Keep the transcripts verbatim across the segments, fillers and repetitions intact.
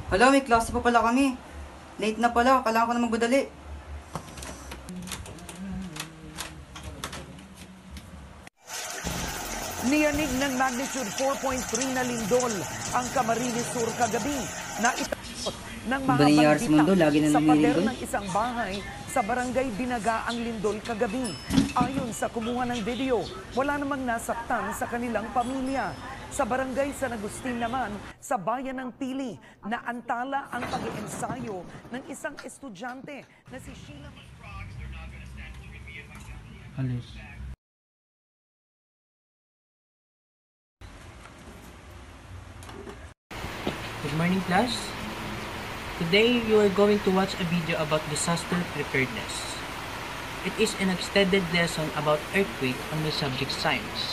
Hala, may klase pa pala kami. Late na pala, kailangan ko na magbudali. Niyanig ng magnitude four point three na lindol ang Camarines Sur kagabi na itakot ng mga bandita sa pader ng isang bahay sa barangay Binaga ang lindol kagabi. Ayon sa kumuha ng video, wala namang nasaktan sa kanilang pamilya. Sa barangay San Agustin naman, sa bayan ng Pili, naantala ang pag-iensayo ng isang estudyante na si Sheila. Alis. Good morning, class. Today, you are going to watch a video about disaster preparedness. It is an extended lesson about earthquake on the subject science.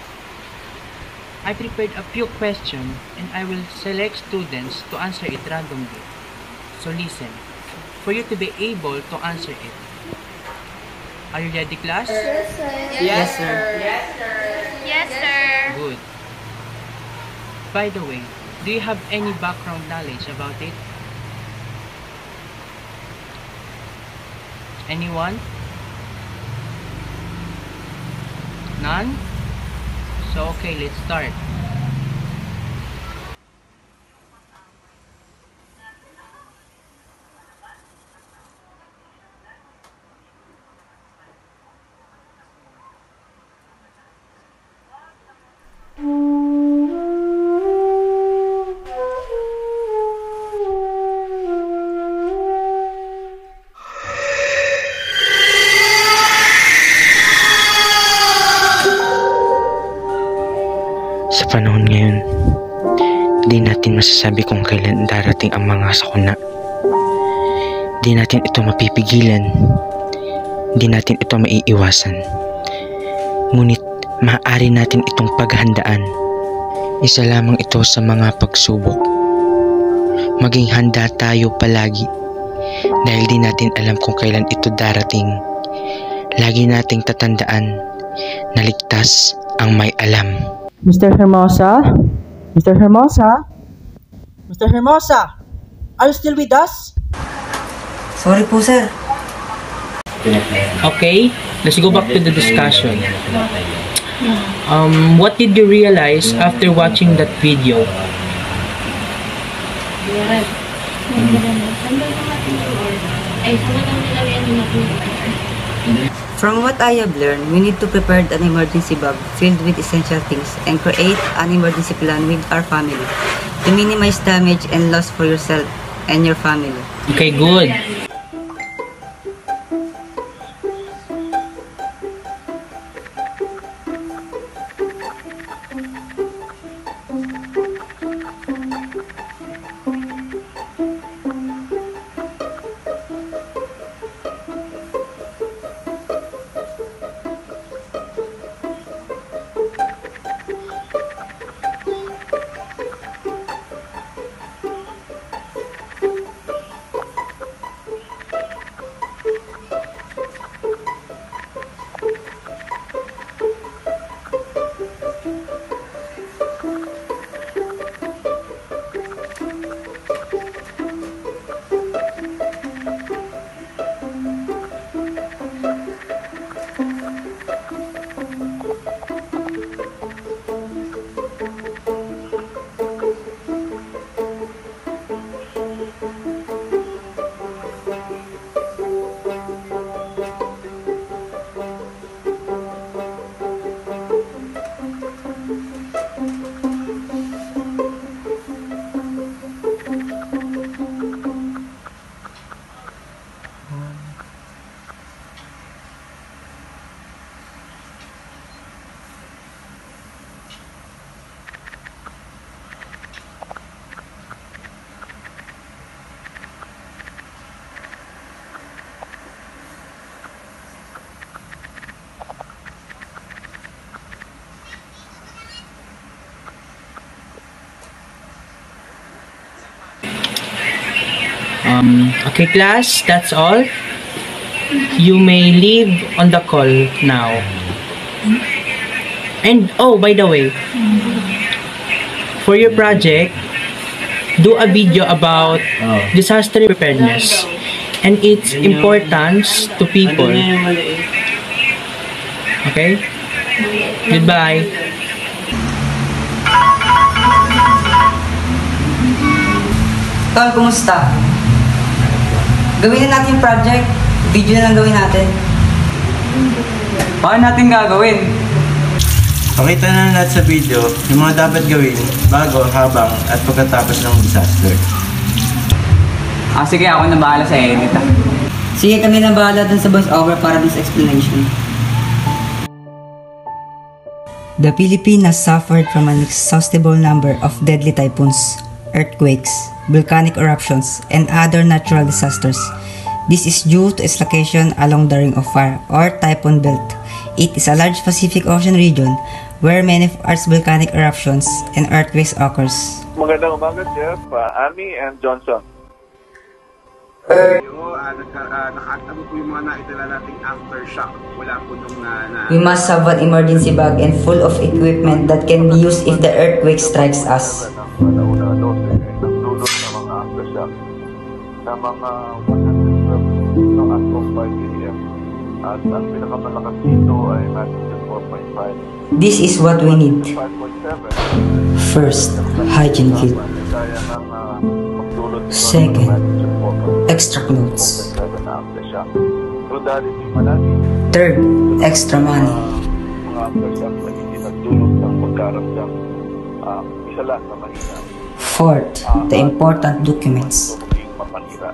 I prepared a few questions and I will select students to answer it randomly. So listen, for you to be able to answer it. Are you ready, class? Yes, sir. Yes, sir. Yes, sir. Yes, sir. Good. By the way, do you have any background knowledge about it? Anyone? None? So okay, let's start. Sa panahon ngayon, di natin masasabi kung kailan darating ang mga sakuna. Di natin ito mapipigilan. Di natin ito maiiwasan. Ngunit maaari natin itong paghandaan. Isa lamang ito sa mga pagsubok. Maging handa tayo palagi dahil di natin alam kung kailan ito darating. Lagi nating tatandaan na ligtas ang may alam. Mister Hermosa? Mister Hermosa? Mister Hermosa? Are you still with us? Sorry po, sir. Okay, let's go back to the discussion. Um, what did you realize after watching that video? From what I have learned, we need to prepare an emergency bag filled with essential things and create an emergency plan with our family to minimize damage and loss for yourself and your family. Okay, good. Um, okay, class, that's all. You may leave on the call now. And, oh, by the way, for your project, do a video about disaster preparedness and its importance to people. Okay? Goodbye. Tol, kumusta? Gawin na natin yung project. Video na lang gawin natin. Paano natin gagawin? Pakita na natin sa video yung mga dapat gawin bago, habang at pagkatapos ng disaster. Ah, sige, ako na bahala sa edit ah. Sige, kami na bahala dun sa voice over para dun sa explanation. The Philippines has suffered from an inexhaustible number of deadly typhoons, earthquakes, volcanic eruptions, and other natural disasters. This is due to its location along the Ring of Fire or Typhoon Belt. It is a large Pacific Ocean region where many Earth's volcanic eruptions and earthquakes occurs. Magandang umaga, Jeff, uh, Amy, and Johnson. Uh, Nakatamo po yung mga naitala nating aftershock. Wala po nung na, na... We must have an emergency bag and full of equipment that can be used if the earthquake strikes us. Nauna doon, nagdulot sa mga aftershock na mga one hundred twelve ng Astron five P M. At ang pinakamalakas dito ay magnitude four point five. This is what we need. five point seven. First, hygiene kit. Kaya ng uh, magdulot ito Second, ng magnitude four point five. extra clothes. seven na aftershock. So dahil hindi malaki, Third, extra money. mga aftershock na hindi nagdulot ng pagkaramdam, uh, isa lang na mahina. Fourth, the important documents. Maging mapanira.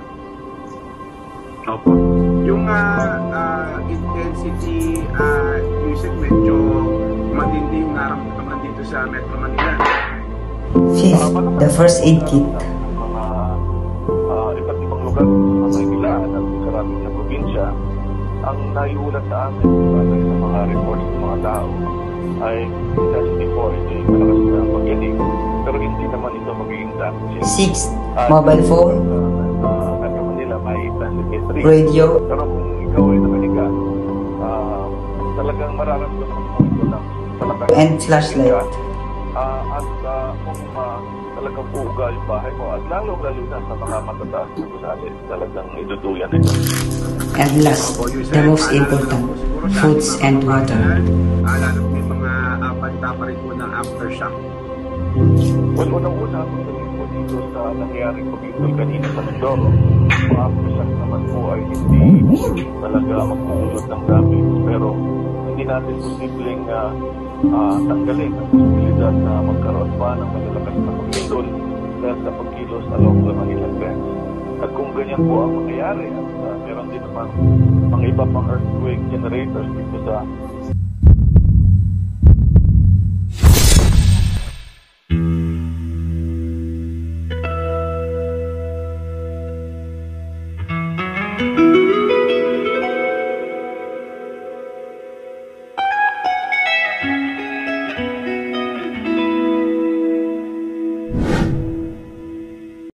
Opo. Yung uh, uh, intensity uh, music medyo matindi yung naramdaman dito sa Metro Manila. Fifth, the first aid kit. Mga uh, iba't ibang lugar sa Maymilaan at karami na probinsya, ang naiulat sa amin batay sa mga reports ng mga tao ay intensity four, ito yung malakas na pagyanig. Pero hindi naman ito magiging damage. Sixth, mobile phone, Uh, Metro Manila may intensity three. radio, Pero kung ikaw ay nakahiga, uh, talagang mararamdaman mo ito lang. Talagang and flashlight. Uh, at uh, kung uh, talagang uuga yung bahay mo, at lalo-lalo na sa mga matataas na gusali, talagang iduduyan ito. And last, the most important, foods and water. Uh, lalo po yung mga uh, panta pa rin po ng aftershock. Well, unang-una ako sabihin po dito sa nangyaring pag-ibol kanina sa Mindoro, mga aftershock naman po ay hindi talaga magpupulot ng damage, pero hindi natin posibleng uh, uh, tanggalin ang posibilidad na magkaroon pa ng malalakas na pag-ibol dahil sa pagkilos along the Manila Trench. At kung ganyan po ang mangyayari, at uh, meron din naman mga iba pang earthquake generators dito sa